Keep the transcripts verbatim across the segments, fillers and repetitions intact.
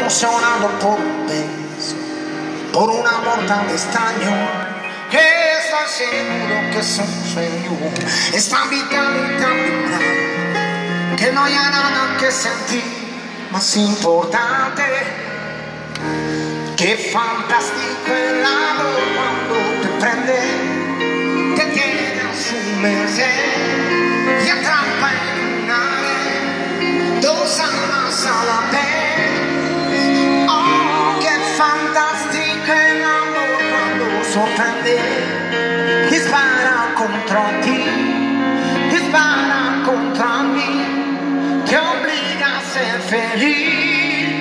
emocionado por un beso, por un amor tan extraño, que estoy seguro que es un sueño. Es tan vital y tan vital que no hay nada que sentir más importante. Qué fantástico el amor cuando te prende, te tiene a su merced y atrapa en una vez dos almas a la vez. Oh, qué fantástico el amor cuando sorprende, dispara contra ti, dispara contra mí, te obliga a ser feliz.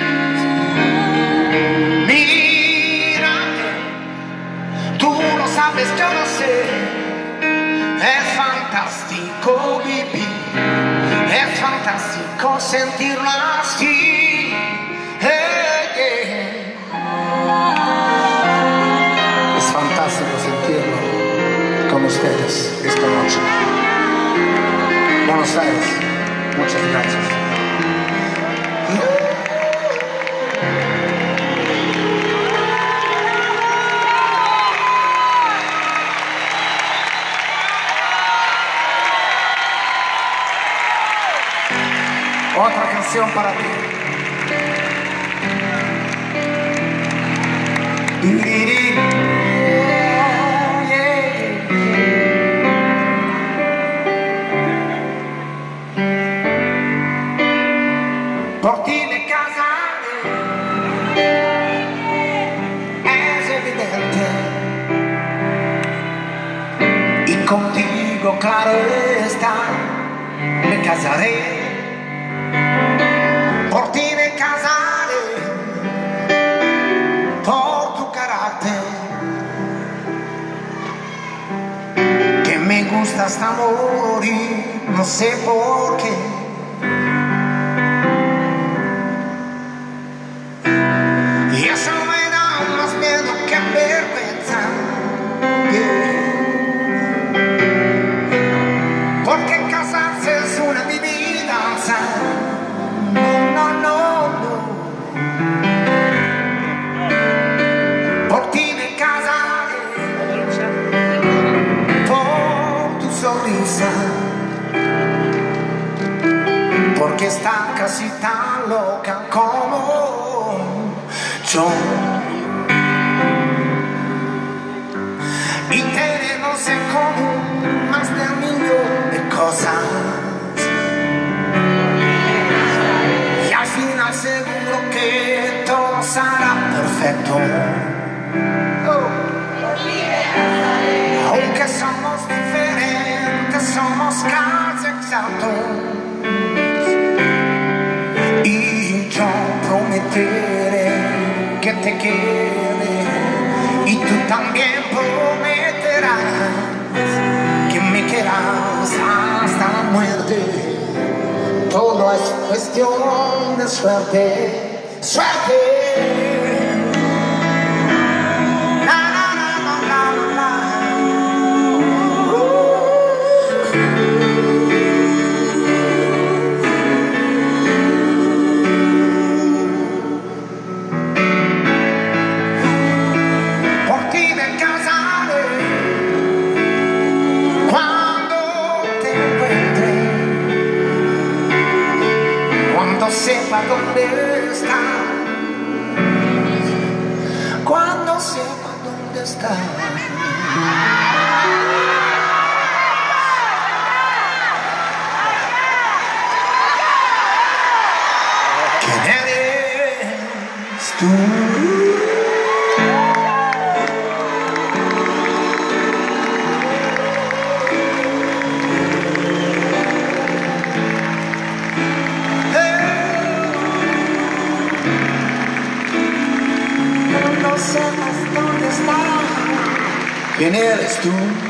Sabes, yo lo sé, es fantástico vivir, es fantástico sentirlo así. Hey, hey. Es fantástico sentirlo con ustedes esta noche. Buenos Aires, muchas gracias. Otra canción para ti. Por ti me casaré, es evidente, y contigo, claro está, me casaré. Por ti me casaré, por tu carácter, que me gusta hasta morir, no sé por qué. Y eso me da más miedo que vergüenza, yeah. Porque casarse es una adivinanza. No, no, no. Por ti me casaré, por tu sonrisa, porque está casi tan loca como yo. Y tenemos en común más de un millón de cosas. Seguro que todo será perfecto. Oh. Aunque somos diferentes, somos casi exactos. Y yo prometeré que te quede, y tú también prometerás que me quieras hasta la muerte. Todo es cuestión de suerte, suerte. La, la, la, la, la, la. Por ti me casaré cuando te encuentre, cuando sepa dónde está, cuando sepa dónde está. ¿Quién eres tú? ¿Quién eres tú?